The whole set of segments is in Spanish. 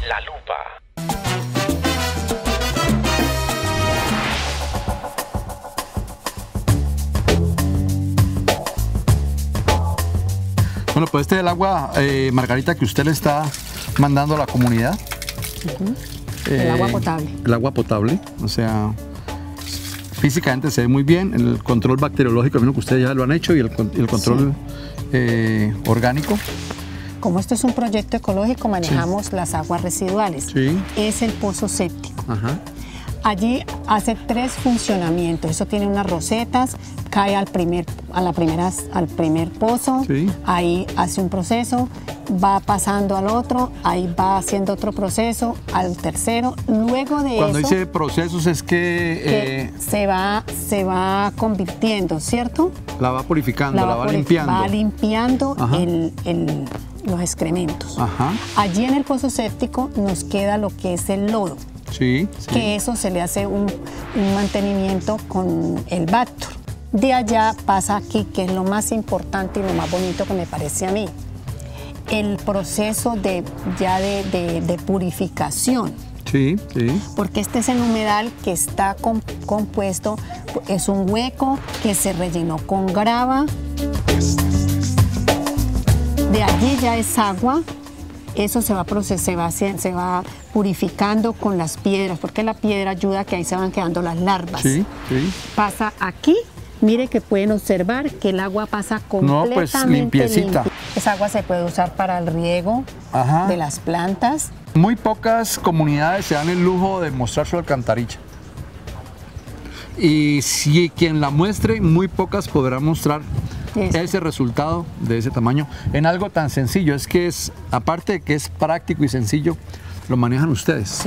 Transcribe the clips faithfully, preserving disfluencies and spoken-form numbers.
La Lupa. Bueno, pues este es el agua, eh, Margarita, que usted le está mandando a la comunidad. Uh-huh. El eh, agua potable. El agua potable, o sea, físicamente se ve muy bien. El control bacteriológico, imagino que ustedes ya lo han hecho, y el, el control sí. eh, orgánico. Como esto es un proyecto ecológico, manejamos sí. las aguas residuales. Sí. Es el pozo séptico. Ajá. Allí hace tres funcionamientos. Eso tiene unas rosetas, cae al primer, a la primera, al primer pozo, sí. ahí hace un proceso, va pasando al otro, ahí va haciendo otro proceso, al tercero. Luego de Cuando eso... dice procesos es que... que eh, se, va, se va convirtiendo, ¿cierto? La va purificando, la, la va purif limpiando. Va limpiando el, el, los excrementos. Ajá. Allí en el pozo séptico nos queda lo que es el lodo. Sí, sí. Que eso se le hace un, un mantenimiento con el Bactor. De allá pasa aquí, que es lo más importante y lo más bonito que me parece a mí, el proceso de, ya de, de, de purificación. Sí, sí. Porque este es el humedal que está com, compuesto, es un hueco que se rellenó con grava. De allí ya es agua. Eso se va, se, va, se va purificando con las piedras, porque la piedra ayuda a que ahí se van quedando las larvas. Sí, sí. Pasa aquí, mire que pueden observar que el agua pasa completamente no, pues, limpiecita. limpia. Esa agua se puede usar para el riego Ajá. de las plantas. Muy pocas comunidades se dan el lujo de mostrar su alcantarilla. Y si quien la muestre, muy pocas podrán mostrar Eso. ese resultado de ese tamaño en algo tan sencillo. Es que es, aparte de que es práctico y sencillo, lo manejan ustedes. Sí.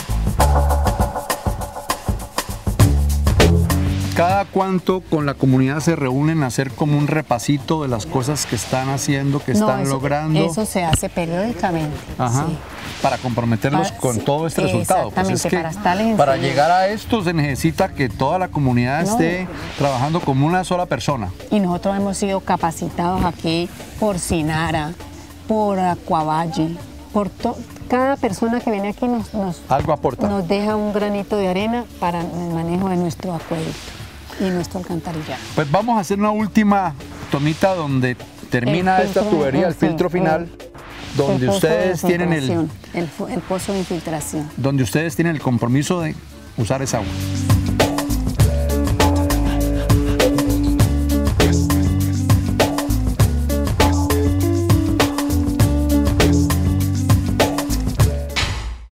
¿Cada cuánto con la comunidad se reúnen a hacer como un repasito de las cosas que están haciendo, que no, están eso, logrando? Eso se hace periódicamente. Ajá. Sí. Para comprometerlos para, con sí, todo este resultado. Exactamente, pues es que para, estarles para llegar a esto se necesita que toda la comunidad no. esté trabajando como una sola persona. Y nosotros hemos sido capacitados aquí por Sinara, por Aquavalle, por to cada persona que viene aquí nos, nos, Algo aporta. nos deja un granito de arena para el manejo de nuestro acueducto y nuestro alcantarillado. Pues vamos a hacer una última tomita donde termina el esta tubería, el, el filtro el, final, el, donde el ustedes tienen el, el, el pozo de infiltración. Donde ustedes tienen el compromiso de usar esa agua.